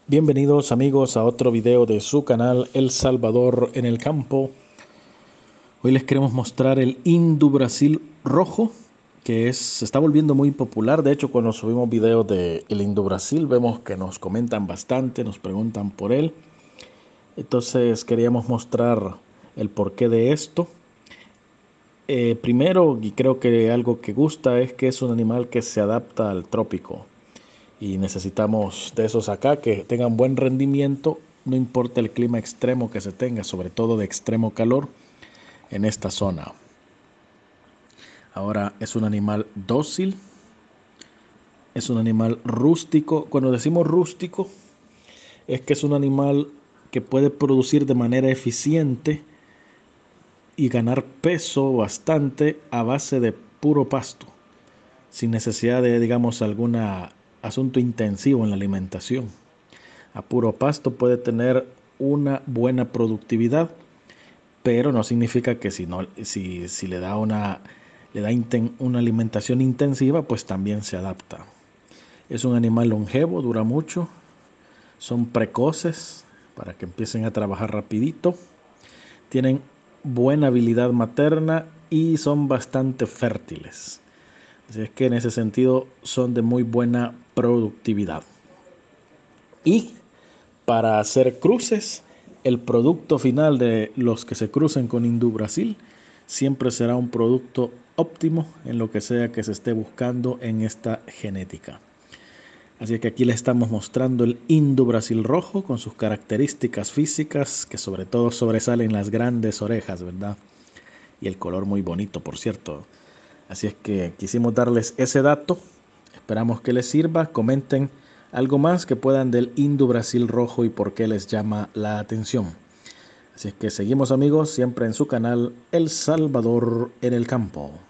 Bienvenidos amigos a otro video de su canal El Salvador en el campo. Hoy les queremos mostrar el Indu Brasil rojo, que se está volviendo muy popular. De hecho, cuando subimos videos de el Indu Brasil vemos que nos comentan bastante, nos preguntan por él. Entonces queríamos mostrar el porqué de esto. Primero, y creo que algo que gusta es que es un animal que se adapta al trópico. Y necesitamos de esos acá que tengan buen rendimiento, no importa el clima extremo que se tenga, sobre todo de extremo calor en esta zona. Ahora es un animal dócil, es un animal rústico. Cuando decimos rústico, es que es un animal que puede producir de manera eficiente y ganar peso bastante a base de puro pasto, sin necesidad de, digamos, algún asunto intensivo en la alimentación. A puro pasto puede tener una buena productividad, pero no significa que si le da una alimentación intensiva, pues también se adapta. Es un animal longevo, dura mucho, son precoces para que empiecen a trabajar rapidito, tienen buena habilidad materna y son bastante fértiles. Así es que en ese sentido son de muy buena productividad. Y para hacer cruces, el producto final de los que se crucen con Indu Brasil siempre será un producto óptimo en lo que sea que se esté buscando en esta genética. Así que aquí le estamos mostrando el Indu Brasil rojo con sus características físicas, que sobre todo sobresalen las grandes orejas, ¿verdad? Y el color muy bonito, por cierto. Así es que quisimos darles ese dato. Esperamos que les sirva. Comenten algo más que puedan del Indu Brasil rojo y por qué les llama la atención. Así es que seguimos amigos siempre en su canal El Salvador en el campo.